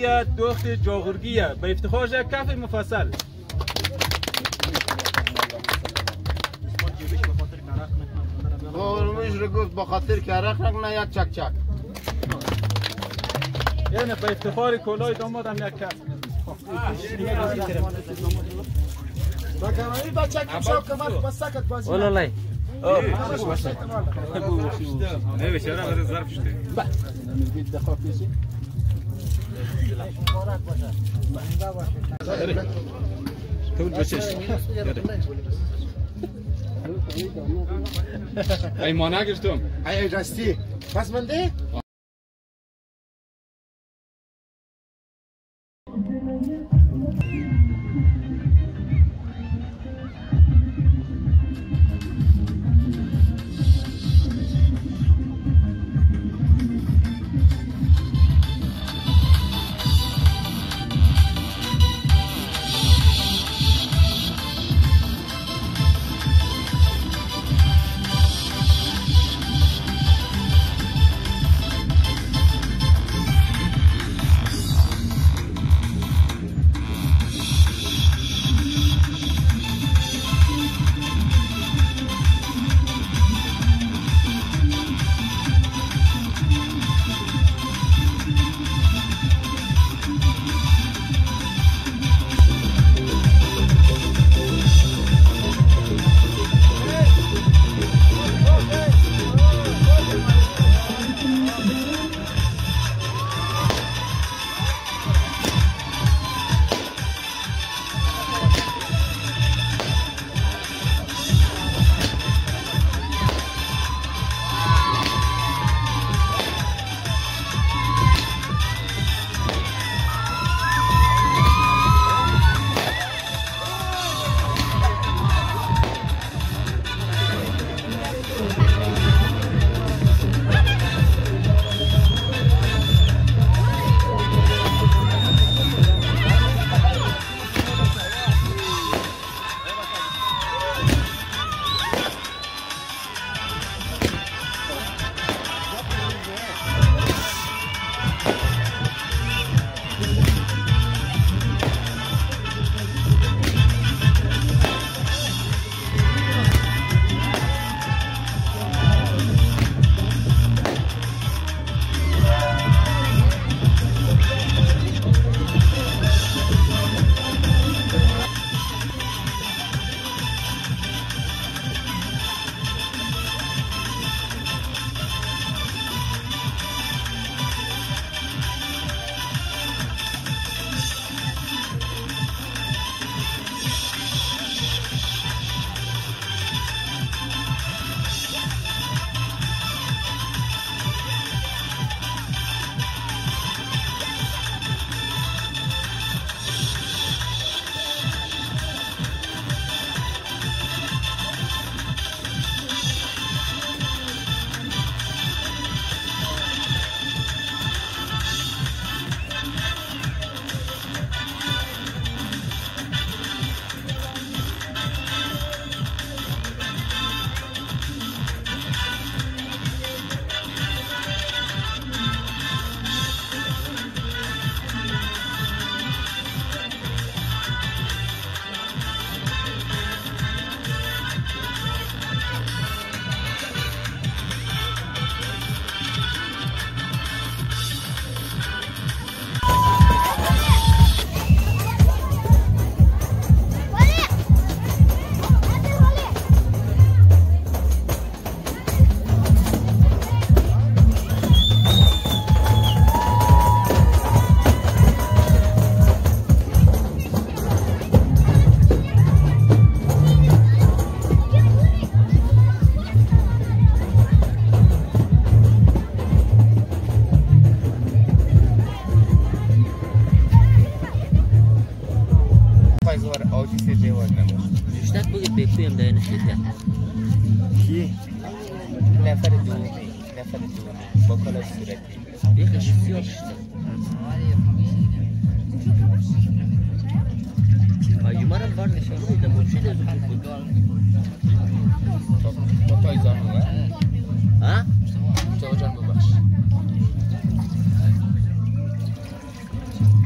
جاگوریه دوخت جاغورگیه به افتخارش کف مفصل قولمش رو گفت با خاطر که عرق رق نه یک چک چک یعنی به افتخار کلاه دامادم یک کف بکنایی با چک شو کمر بسکت بازی ولا لا نه بشه را بده ظرف شده طول بچش ای مانع گرفتم ای راستی پس من ده بگویم در نشیده کی؟ نفر دومی با کلاش صورتی یکی سیاه شده آیومارم بار نشان بوده موچیده زود بود با تای زانوه ها؟ مصطفی جان ببخش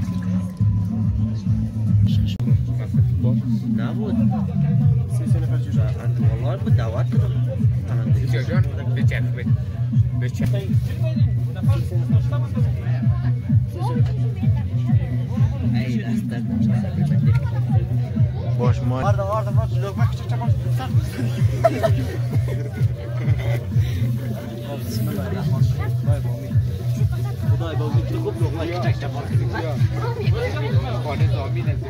جان بچخ بچخ ای دستر باش ما خدای با وجود خوب لقمه کچک چپار خانه زامین از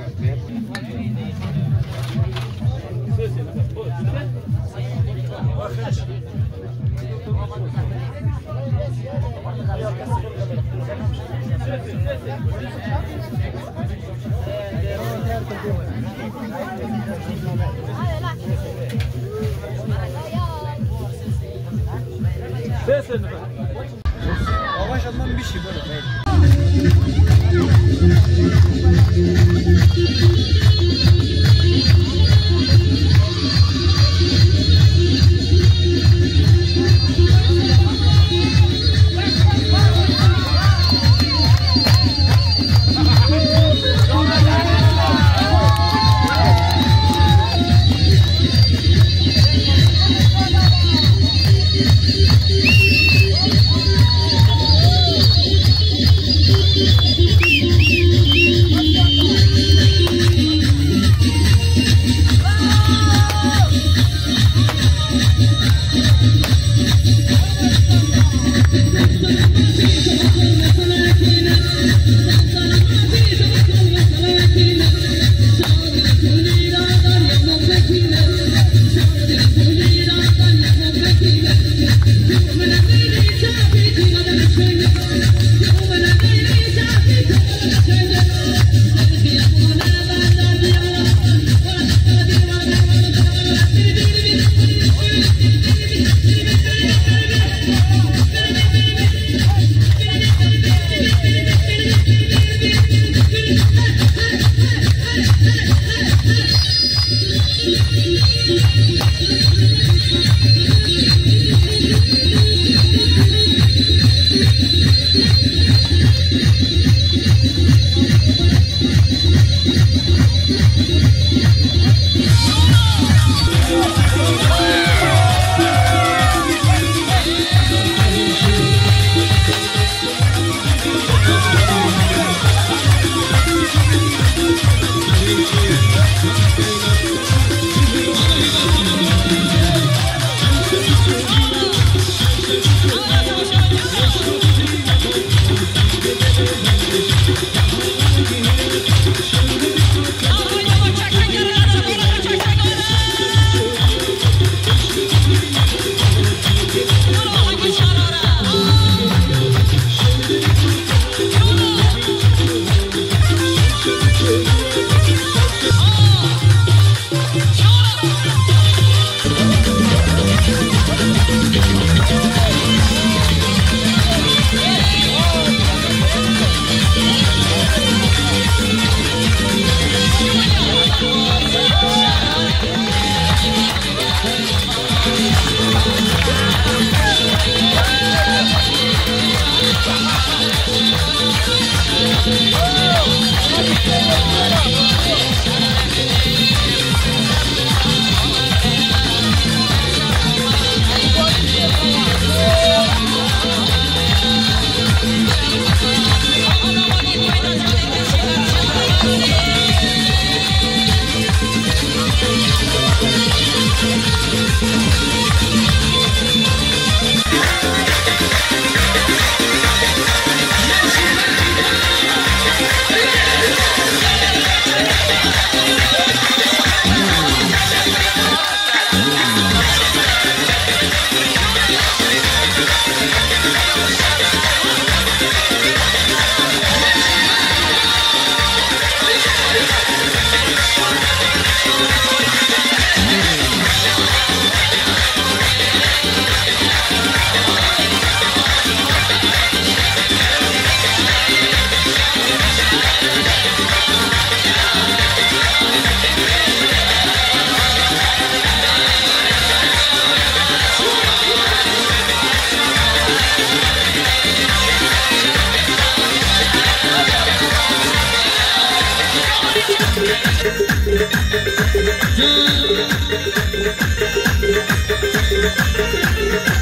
آقاش از من بیشی برو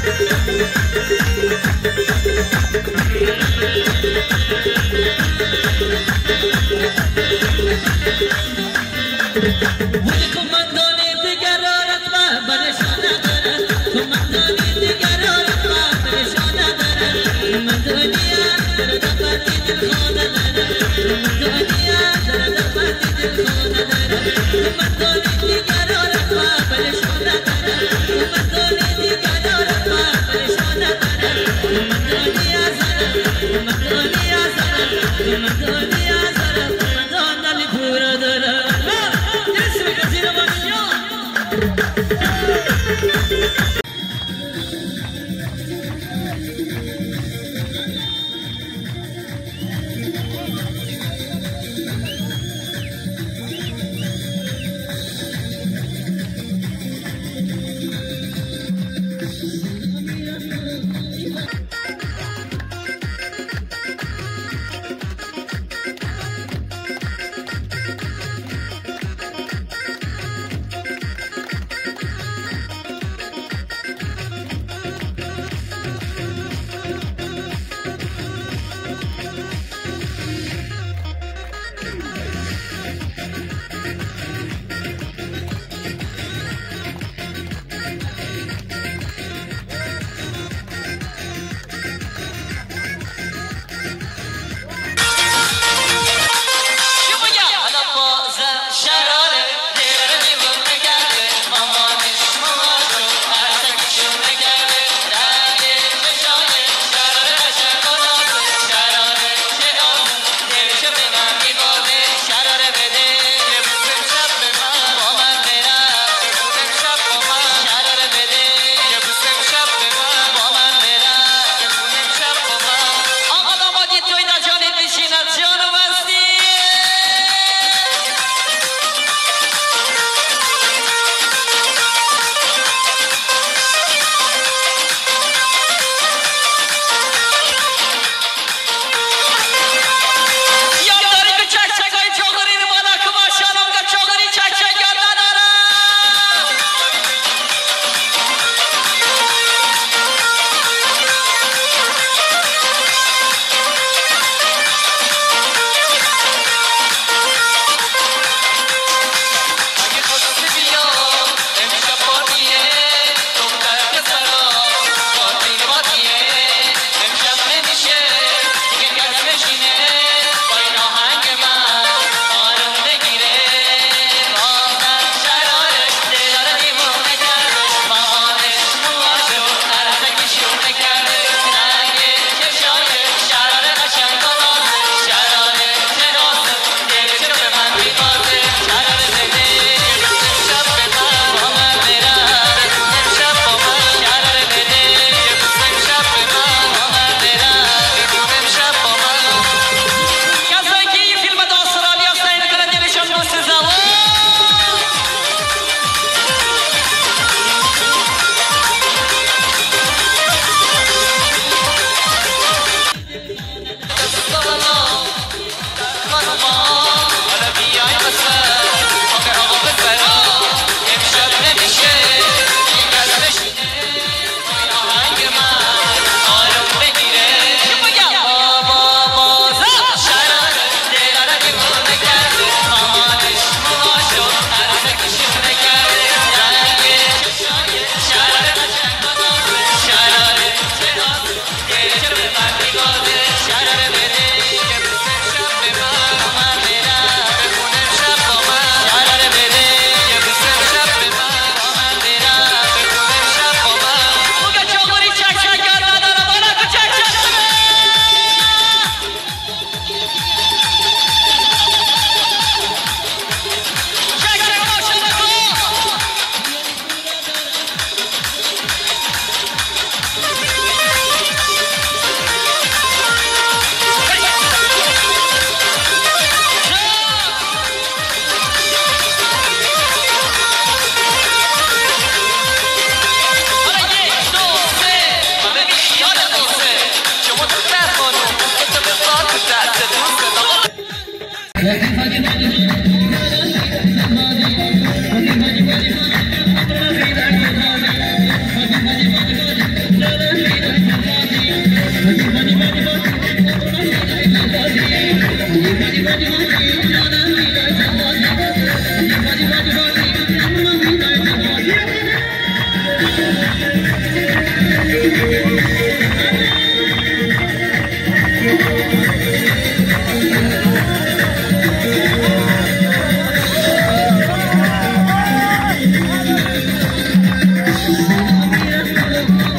Thank you.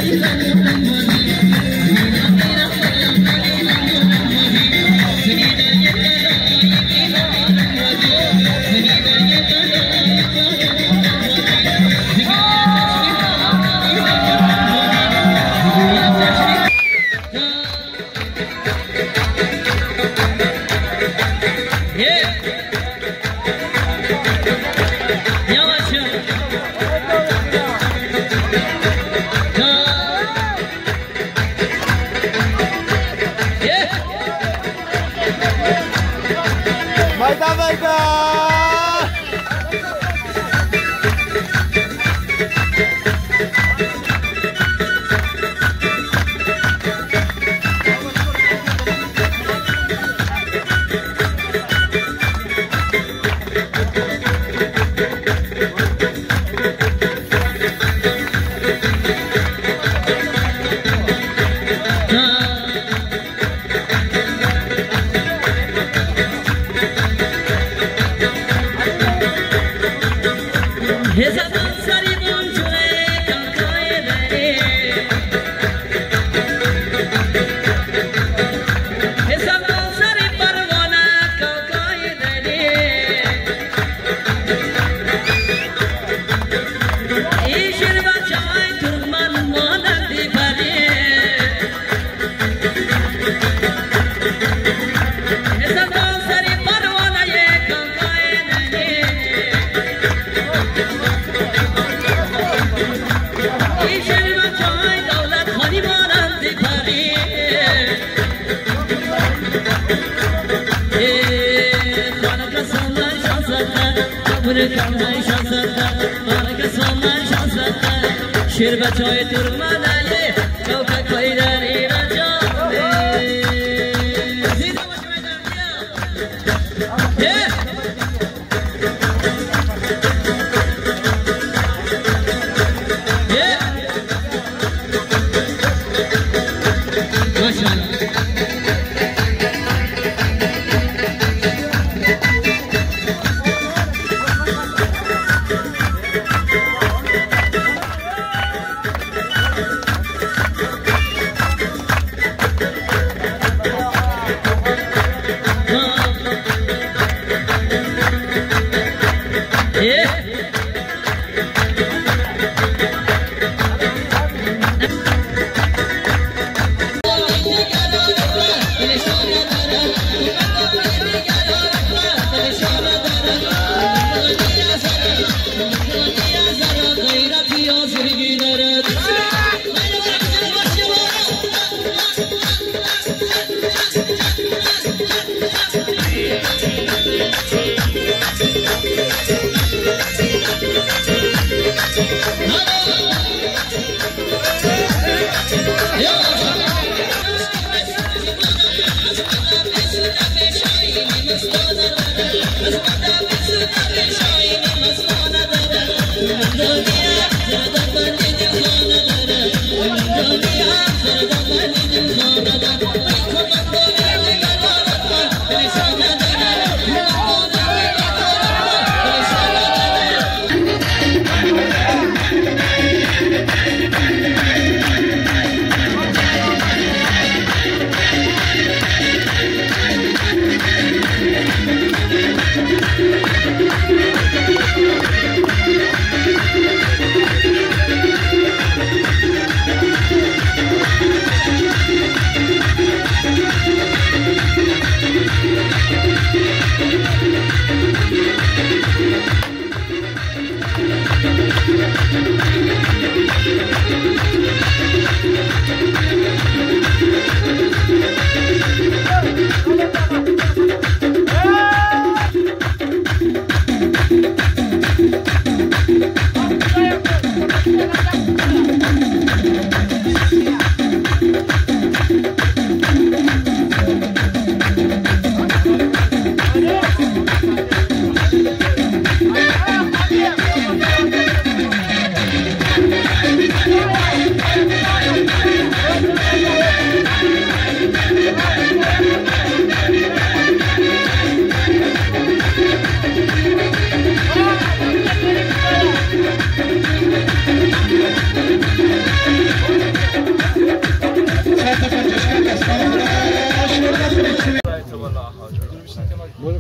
شیر بچای ترمانه کوکا کوی در ایران جامه زیده باشوی در ماشاءالله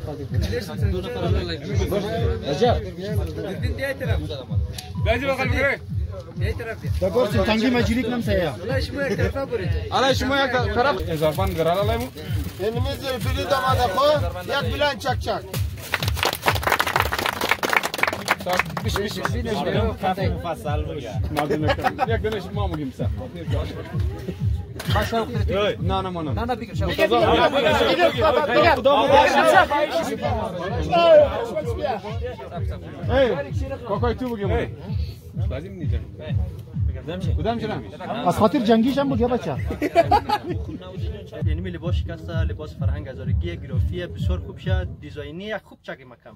Bence bakalım buraya. Dagorsun tangi macilik nam saya. Alay şumaya taraf. Zarban garal alay mı? Elimiz biri damada ko, yak bilen çak çak. Piş piş. کافه مفصل بگه Mardin ekran. Yak dene şuma mı gimsa? نه نه مانم. نه بگیر. کاکای تو بگیم. لازم نیست. کدام چرا؟ از خاطر جنگیش هم بود یا بچه؟ یعنی لباس شکسته لباس فرهنگ هزارگی گرافی بسیار خوب شد دیزاینی خوب چک مکم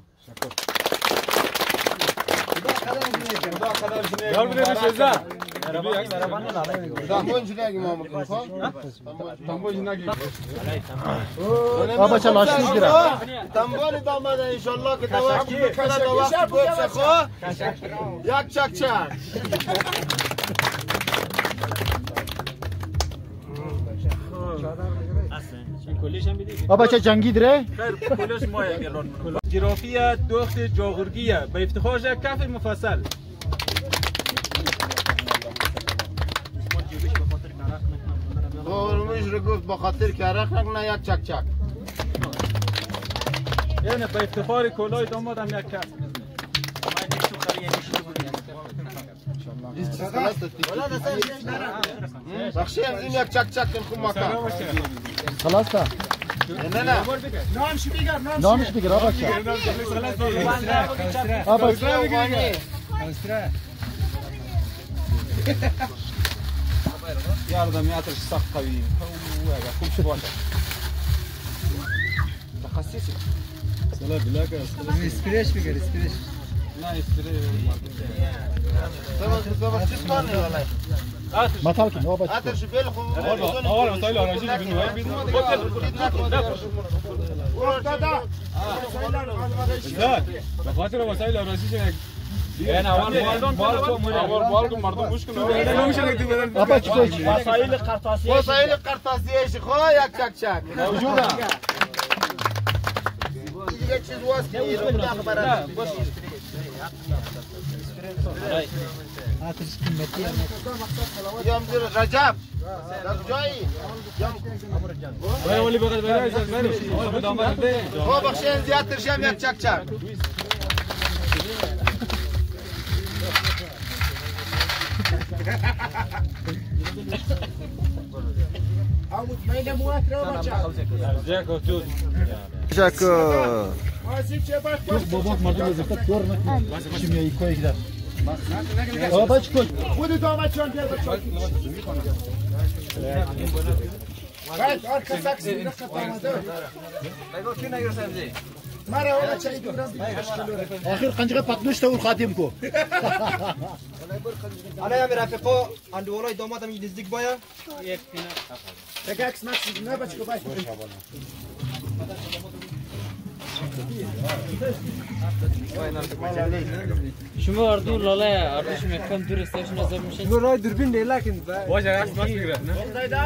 یار بده شزا Tambon jinagi ma mukun ko. Tambon jinagi. بچه لاشی گیره Tambon damada inşallah ki tavak kana tavak boksa ko. Yak çak çak. بچه جنگی دره؟ کلش مایه جرافی دخت جاغورگیه به افتخارش کف مفصل Doğrumuş rıguf bakatır ki arak ne yak çak çak. یعنی به افتخار کلاه دامادم یک کف Bakşıyım zim yak çak çak kim makam. خلاص تا Ne ne? نامش بگیر بچه بچه Yardım yatır sak kavi. Kum şu var. Takassis. Sala bilaka. اسپریش بگیر اسپریش Na istire. Tamam siz var ne olay? مطال کن بچه Atır şu bel kum. Awal masayla aracı bin var. Bin Zat. بخاطر وسایل آرایشی که یعنی اول بالکن مردم گوش کنن نمیشه که بدن بچه کوچ وسایل قرطاسیه Vasayil kartasiye işi ko yak çak çak. موجوده Diye çiz vasti yerim de akbarat. Yam dir Rajab. Rajai. Yam. وای ولی بغل برای از برای بدام برده Ko bakşıyım ziyatır şam yak çak çak. جاکو تو باباک مردم وظیفت دور نکنه شیمیایی کوی گیره بچه کوچ خودی دامت جان بیار بچه باید آرکا ساکسی نخط آمده مرا اولا چایی دورم آخر قنجقه پتنوش تا اون خاتم کو انا یا رفیقا اندوالای دامادم نزدیک بایا یک عکس مکسی نه بچه کو باید شما اردو لاله اردوش میکنم دور استیشن نظر میشه برای دوربین نه لکن باشه عکس ماست میگیره نه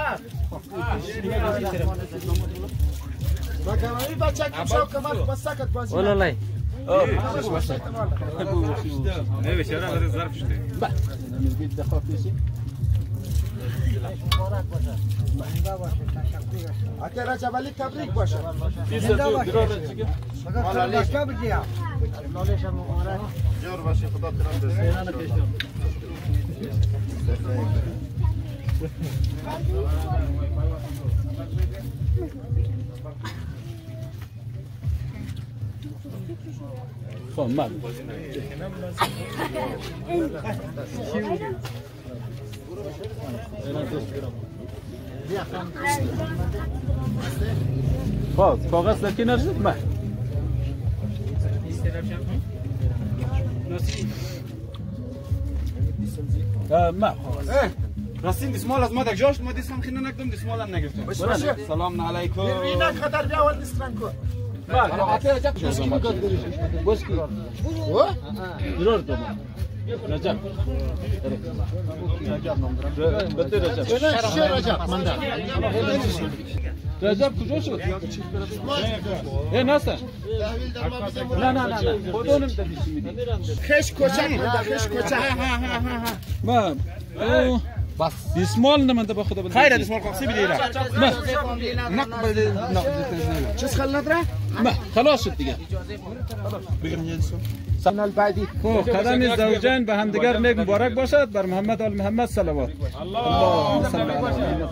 بگم این بچه کم شو کمر بس ساکت بازی ولا لا نه بشاره از ظرف شده اگر رجبالی تبریک باشه Jor başı Xudo tiran bersin. فهمت باز کاغذ لکی نرسید من ما راستین دسمال از ما دک جاش ما دسمال خیلی نکردم دسمالم نگرفتم سلام علیکم اینا خطر بیا ول دستران کو ضرور تو رجب بده رجب رجب من رجب کجا شد؟ ای نسته؟ نه نه نه خودونم دادی چی میدی؟ خش کوچک خش کوچک ما بس اسمال نمنده با خدا خیر اسمال قاسی بدیره ما نقبل چه خل نداره؟ ما خلاص شد دیگه سن البعدی قدم زوجین به همدیگر نیک مبارک باشد بر محمد آل محمد صلوات اللهم صل علی محمد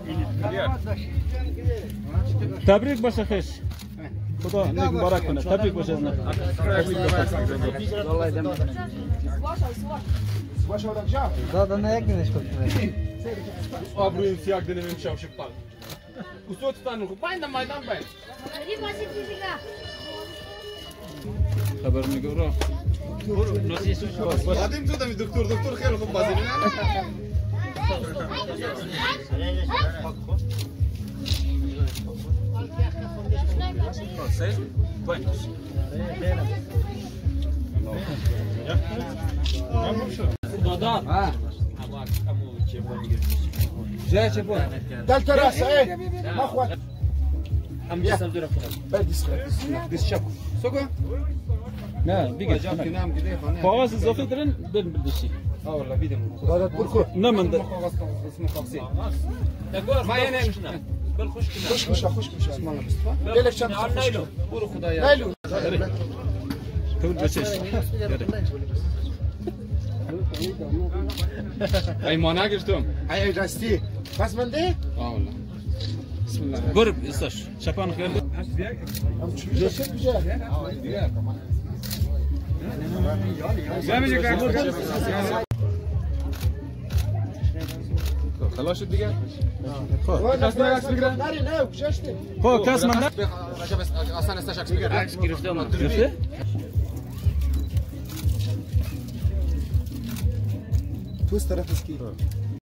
تبریک باشه خش خدا نیک مبارک کنه تبریک باشه دادن یک دنش کنیم آبرویم سیاق دنیم امشب شپال کسوت تانو خب باید میدان باید خبر میگو را بعدیم تو دمی دکتر خیلی خوب بازی جای چه بود دلت راس ايه ما اخوات هم جسم دور بديس دیس شب سوکو نه دیگه کاغذ اضافه دارن برن بردشی والله بیدم هذا تركو نه من ده اسمه قاسی ما یه نمیشنه بل خوش خش مش اسم الله مصطفى ليلك شمس نایلو برو خدایا ليلو تو بچش ای مانع گرفتم اي راستي بس من ده والله بسم الله برب استاش شپان خیر جوشت بجا خلاص شد دیگه وانا ناري نه وجشت خب کس من رجب اصلا استش عکس بگیر عکس گرفته من گرفته توس طرف اسكي